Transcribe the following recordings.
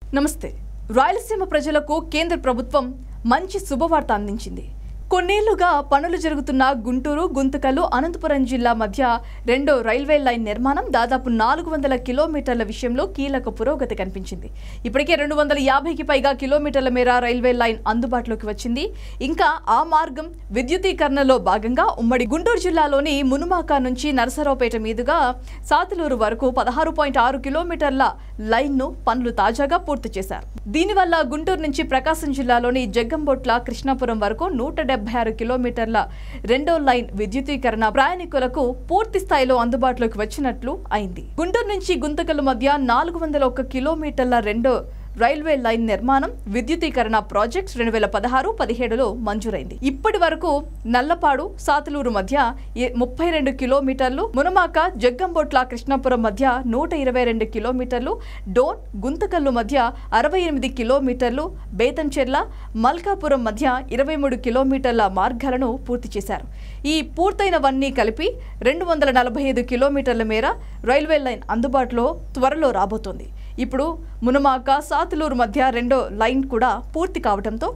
నమస్తే. రాయలసీమ ప్రజలకు కేంద్ర ప్రభుత్వం మంచి శుభవార్త అందించింది. కొన్నేళ్లుగా పనులు జరుగుతున్న గుంటూరు, గుంతకల్, అనంతపురం జిల్లా మధ్య రెండో రైల్వే లైన్ నిర్మాణం దాదాపు 400 కిలోమీటర్ల విషయంలో కీలక పురోగతి కనిపించింది. ఇప్పటికే 250కి పైగా కిలోమీటర్ల మేర రైల్వే లైన్ అందుబాటులోకి వచ్చింది. ఇంకా ఆ మార్గం విద్యుదీకరణలో భాగంగా ఉమ్మడి గుంటూరు జిల్లాలోని మునుమాక నుంచి నరసరావుపేట మీదుగా సాతులూరు వరకు 16.6 కిలోమీటర్ల లైన్ను పనులు తాజాగా పూర్తి చేశారు. దీనివల్ల గుంటూరు నుంచి ప్రకాశం జిల్లాలోని జగ్గంబొట్ల, కృష్ణాపురం వరకు 176 కిలోమీటర్ల రెండో లైన్ విద్యుదీకరణ ప్రయాణికులకు పూర్తి స్థాయిలో అందుబాటులోకి వచ్చినట్లు అయింది. గుంటూరు నుంచి గుంతకల్ మధ్య 401 కిలోమీటర్ల రెండో రైల్వే లైన్ నిర్మాణం విద్యుదీకరణ ప్రాజెక్ట్ 2016-17లో మంజూరైంది. ఇప్పటి వరకు నల్లపాడు, సాతులూరు మధ్య 32 కిలోమీటర్లు, మునమాక, జగ్గంబొట్ల, కృష్ణాపురం మధ్య 122 కిలోమీటర్లు, డోన్, గుంతకల్లు మధ్య 68 కిలోమీటర్లు, బేతంచెర్ల, మల్కాపురం మధ్య 23 కిలోమీటర్ల మార్గాలను పూర్తి చేశారు. ఈ పూర్తయినవన్నీ కలిపి 245 కిలోమీటర్ల మేర రైల్వే లైన్ అందుబాటులో త్వరలో రాబోతోంది. ఇప్పుడు మునమాక, సాతులూరు మధ్య రెండో లైన్ కూడా పూర్తి కావడంతో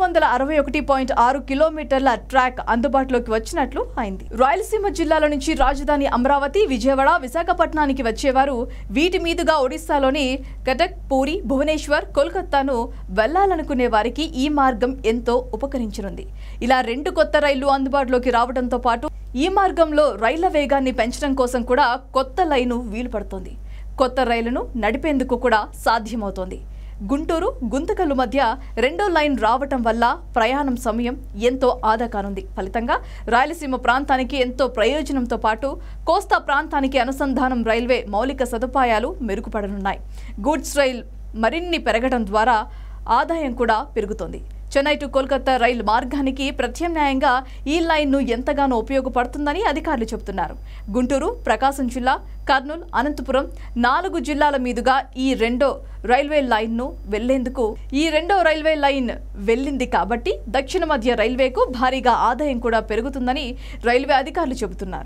261.6 కిలోమీటర్ల ట్రాక్ అందుబాటులోకి వచ్చినట్లు అయింది. రాయలసీమ జిల్లాల నుంచి రాజధాని అమరావతి, విజయవాడ, విశాఖపట్నానికి వచ్చేవారు వీటి మీదుగా ఒడిశాలోని కటక్, పూరి, భువనేశ్వర్, కోల్కతాను వెళ్లాలనుకునే వారికి ఈ మార్గం ఎంతో ఉపకరించనుంది. ఇలా 2 కొత్త రైళ్లు అందుబాటులోకి రావడంతో పాటు ఈ మార్గంలో రైళ్ల వేగాన్ని పెంచడం కోసం కూడా కొత్త లైను వీలు పడుతోంది. కొత్త రైలును నడిపేందుకు కూడా సాధ్యమవుతోంది. గుంటూరు, గుంతకల్ మధ్య రెండో లైన్ రావటం వల్ల ప్రయాణం సమయం ఎంతో ఆదా కానుంది. ఫలితంగా రాయలసీమ ప్రాంతానికి ఎంతో ప్రయోజనంతో పాటు కోస్తా ప్రాంతానికి అనుసంధానం రైల్వే మౌలిక సదుపాయాలు మెరుగుపడనున్నాయి. గూడ్స్ రైల్ మరిన్ని పెరగడం ద్వారా ఆదాయం కూడా పెరుగుతోంది. చెన్నై టు కోల్కతా రైలు మార్గానికి ప్రత్యామ్నాయంగా ఈ లైన్ను ఎంతగానో ఉపయోగపడుతుందని అధికారులు చెబుతున్నారు. గుంటూరు, ప్రకాశం జిల్లా, కర్నూలు, అనంతపురం 4 జిల్లాల మీదుగా ఈ రెండో రైల్వే లైన్ను వెళ్ళింది కాబట్టి దక్షిణ మధ్య రైల్వేకు భారీగా ఆదాయం కూడా పెరుగుతుందని రైల్వే అధికారులు చెబుతున్నారు.